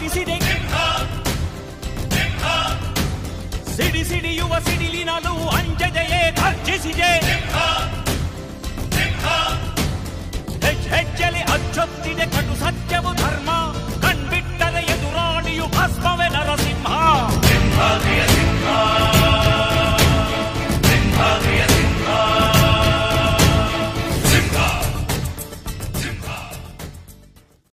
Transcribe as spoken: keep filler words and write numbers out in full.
ಧ್ವನಿಸಿದೆ. ಸಿಡಿ ಸಿಡಿಯುವ ಸಿಡಿಲಿನಲು ಅಂಜದೆಯೇ ಗರ್ಜಿಸಿದೆ. ಹೆಜ್ಜೆಲಿ ಅಚ್ಚೊತ್ತಿದೆ ಕಟು ಸತ್ಯವು ಧರ್ಮ, ಕಣ್ಬಿಟ್ಟರೆ ಎದುರಾಳಿಯು ಭಸ್ಮ.